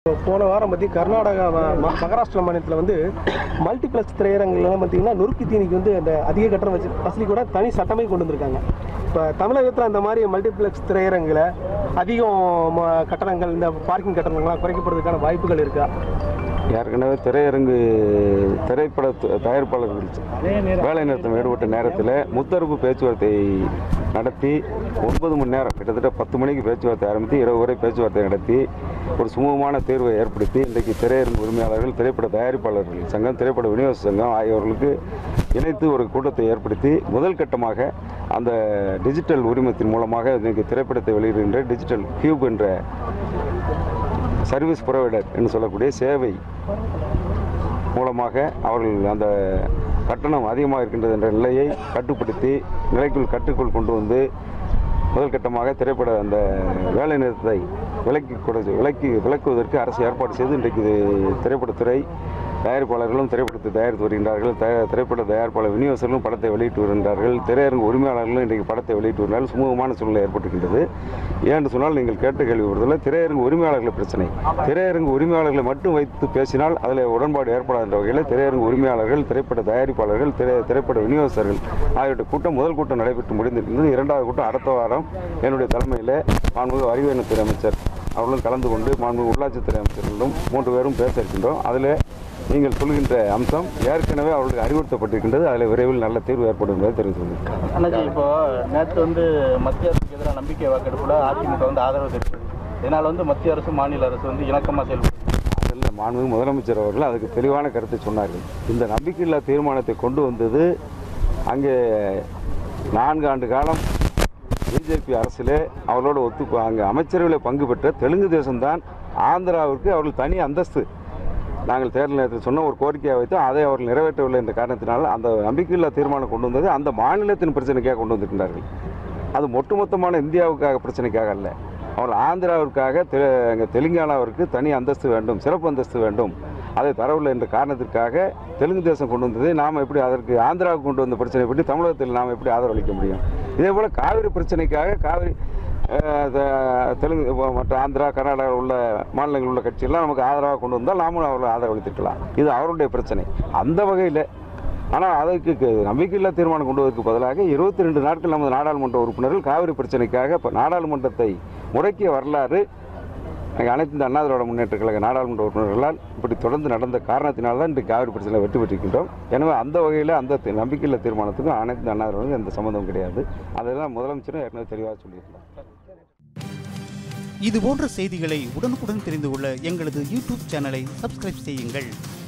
போன வாரம் பற்றி கர்நாடகா மகாராஷ்டிரா மாநிலத்தில் வந்து மல்டிப்ளெக்ஸ் திரையரங்குலாம் பார்த்தீங்கன்னா நொறுக்கு தீனிக்கு வந்து அந்த அதிக கட்டணம் வசதி கூட தனி சட்டமே கொண்டு வந்திருக்காங்க. இப்போ தமிழகத்தில் அந்த மாதிரி மல்டிப்ளெக்ஸ் திரையரங்கில் அதிகம் கட்டணங்கள் இந்த பார்க்கிங் கட்டணங்கள்லாம் குறைக்கப்படுறதுக்கான வாய்ப்புகள் இருக்கா? ஏற்கனவே திரைப்பட தயாரிப்பாளர்கள் வேலை நிறுத்தம் ஈடுபட்ட நேரத்தில் முத்தரப்பு பேச்சுவார்த்தை நடத்தி 9 மணி நேரம் கிட்டத்தட்ட 10 மணிக்கு பேச்சுவார்த்தை ஆரம்பித்து இரவு வரை பேச்சுவார்த்தை நடத்தி ஒரு சுமூகமான தீர்வை ஏற்படுத்தி இன்றைக்கு திரையரங்கு உரிமையாளர்கள், திரைப்பட தயாரிப்பாளர்கள் சங்கம், திரைப்பட விநியோக சங்கம் ஆகியோர்களுக்கு இணைத்து ஒரு கூட்டத்தை ஏற்படுத்தி முதல் கட்டமாக அந்த டிஜிட்டல் உரிமத்தின் மூலமாக இன்றைக்கு திரைப்படத்தை வெளியிடுகின்ற டிஜிட்டல் கியூப் என்ற சர்வீஸ் ப்ரொவைடர் என்று சொல்லக்கூடிய சேவை மூலமாக அவர்கள் அந்த கட்டணம் அதிகமாக இருக்கின்றது என்ற நிலையை கட்டுப்படுத்தி கட்டுக்குள் கொண்டு வந்து முதல் கட்டமாக திரைப்பட அந்த வேலை நிறுத்தத்தை விலக்குவதற்கு அரசு ஏற்பாடு செய்து இன்றைக்கு திரைப்படத்துறை தயாரிப்பாளர்களும் திரைப்படத்தை தயாரித்து வருகின்றார்கள். திரைப்பட தயாரிப்பாளர் விநியோகர்களும் படத்தை வெளியிட்டு வருகின்றார்கள். திரையரங்கு உரிமையாளர்களும் இன்றைக்கு படத்தை வெளியிட்டு வருகிறார்கள். சுமூகமான சூழ்நிலை ஏற்பட்டிருக்கின்றது. ஏன்னு சொன்னால் நீங்கள் கேட்ட கேள்வி வருவதில் திரையரங்கு உரிமையாளர்கள் பிரச்சனை. திரையரங்கு உரிமையாளர்களை மட்டும் வைத்து பேசினால் அதில் உடன்பாடு ஏற்படாத வகையில் திரையரங்கு உரிமையாளர்கள், திரைப்பட தயாரிப்பாளர்கள், திரைப்பட விநியோகஸ்தர்கள் ஆகியோருடைய கூட்டம் முதல் கூட்டம் நடைபெற்று முடிந்திருக்கின்றது. இரண்டாவது கூட்டம் அடுத்த வாரம் என்னுடைய தலைமையில் மாண்புமிகு அறிவியல்துறை அமைச்சர் அவர்களும் கலந்து கொண்டு மாண்புமிகு உள்ளாட்சித்துறை அமைச்சர்களும் 3 பேரும் பேச இருக்கின்றோம். அதில் நீங்கள் சொல்கின்ற அம்சம் ஏற்கனவே அவர்களுக்கு அறிவுறுத்தப்பட்டிருக்கின்றது. அதில் விரைவில் நல்ல தீர்வு ஏற்படும் என்பதை தெரிவித்துள்ளது. அண்ணாச்சி, இப்போ நேற்று வந்து மத்திய அரசுக்கு எதிராக நம்பிக்கை வாக்கெடுப்பில் அதிமுக வந்து ஆதரவு தெரிவித்தது. இதனால் வந்து மத்திய அரசு, மாநில அரசு வந்து இணக்கமாக செயல்படும். அதில் மாண்புமிகு முதலமைச்சர் அவர்கள் அதுக்கு தெளிவான கருத்தை சொன்னார்கள். இந்த நம்பிக்கையில்லா தீர்மானத்தை கொண்டு வந்தது அங்கே 4 ஆண்டு காலம் பிஜேபி அரசிலே அவர்களோடு அங்கே அமைச்சர்களை பங்கு பெற்ற தெலுங்கு தேசம்தான் ஆந்திராவிற்கு அவர்கள் தனி அந்தஸ்து நாங்கள் தேர்தல் நேரத்தில் சொன்ன ஒரு கோரிக்கையை வைத்து அதை அவர்கள் நிறைவேற்றவில்லை என்ற காரணத்தினால் அந்த நம்பிக்கையில்லா தீர்மானம் கொண்டு வந்தது அந்த மாநிலத்தின் பிரச்சனைக்காக கொண்டு வந்திருக்கின்றார்கள். அது ஒட்டுமொத்தமான இந்தியாவுக்காக பிரச்சனைக்காக அல்ல. அவர்கள் ஆந்திராவிற்காக தெலுங்கானாவிற்கு தனி அந்தஸ்து வேண்டும், சிறப்பு அந்தஸ்து வேண்டும், அதை தரவில்லை என்ற காரணத்திற்காக தெலுங்கு தேசம் கொண்டு வந்ததை நாம் எப்படி அதற்கு ஆந்திராவுக்கு கொண்டு வந்த பிரச்சனை பற்றி தமிழகத்தில் நாம் எப்படி ஆதரவளிக்க முடியும்? இதே போல் காவிரி பிரச்சனைக்காக தெலுங்கு மற்ற ஆந்திரா, கர்நாடகா உள்ள மாநிலங்களில் உள்ள கட்சியெல்லாம் நமக்கு ஆதரவாக கொண்டு வந்தால் நாமும் அவர்களை ஆதரவளித்திருக்கலாம். இது அவருடைய பிரச்சனை. அந்த வகையில் ஆனால் அதற்கு நம்பிக்கையில்லா தீர்மானம் கொண்டு வருவதற்கு பதிலாக 22 நாட்கள் நமது நாடாளுமன்ற உறுப்பினர்கள் காவிரி பிரச்சனைக்காக நாடாளுமன்றத்தை முடக்கிய வரலாறு அனைத்து இந்த அண்ணா திராவிட முன்னேற்ற கழக நாடாளுமன்ற உறுப்பினர்களால் இப்படி தொடர்ந்து நடந்த காரணத்தினால்தான் இன்றைக்கு காவிரி பிரச்சனை வெற்றி பெற்றிருக்கின்றோம். எனவே அந்த வகையில் அந்த நம்பிக்கையில்லா தீர்மானத்துக்கும் அனைத்து இந்த அண்ணா திராவிட எந்த சம்பந்தமும் கிடையாது. அதெல்லாம் முதலமைச்சரும் ஏற்கனவே தெளிவாக சொல்லியிருக்கிறார். இது போன்ற செய்திகளை உடனுக்குடன் தெரிந்து கொள்ள எங்களது யூடியூப் சேனலை சப்ஸ்கிரைப் செய்யுங்கள்.